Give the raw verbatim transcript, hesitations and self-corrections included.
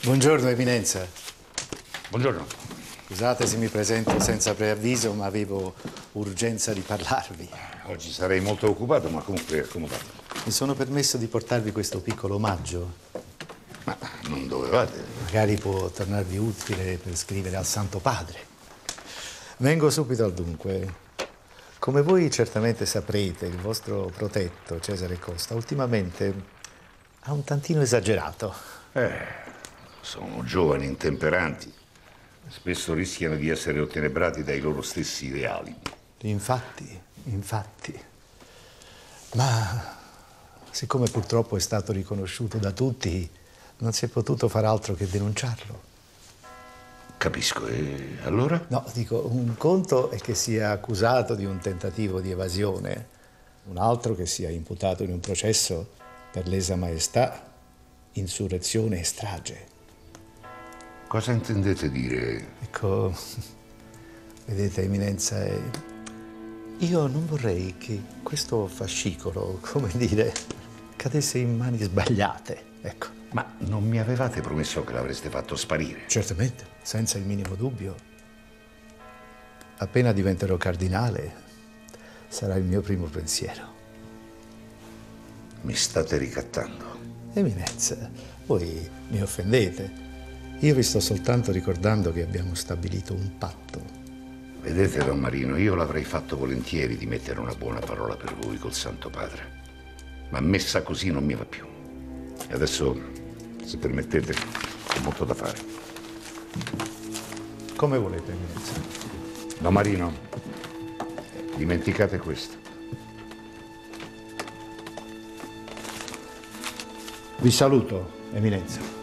Buongiorno, Eminenza. Buongiorno. Scusate se mi presento senza preavviso, ma avevo urgenza di parlarvi. Oggi sarei molto occupato, ma comunque accomodato. Mi sono permesso di portarvi questo piccolo omaggio. Ma non dovevate. Magari può tornarvi utile per scrivere al Santo Padre. Vengo subito al dunque. Come voi certamente saprete, il vostro protetto, Cesare Costa, ultimamente ha un tantino esagerato. Eh, sono giovani intemperanti. Spesso rischiano di essere ottenebrati dai loro stessi ideali. Infatti, infatti. Ma siccome purtroppo è stato riconosciuto da tutti, non si è potuto far altro che denunciarlo. Capisco, e allora? No, dico, un conto è che sia accusato di un tentativo di evasione, un altro che sia imputato in un processo per lesa maestà, insurrezione e strage. Cosa intendete dire? Ecco, vedete, Eminenza, eh, io non vorrei che questo fascicolo, come dire, cadesse in mani sbagliate, ecco. Ma non mi avevate promesso che l'avreste fatto sparire? Certamente, senza il minimo dubbio. Appena diventerò cardinale, sarà il mio primo pensiero. Mi state ricattando. Eminenza, voi mi offendete. Io vi sto soltanto ricordando che abbiamo stabilito un patto. Vedete, Don Marino, io l'avrei fatto volentieri di mettere una buona parola per voi col Santo Padre. Ma messa così non mi va più. E adesso, se permettete, ho molto da fare. Come volete, Eminenza. Don Marino, dimenticate questo. Vi saluto, Eminenza.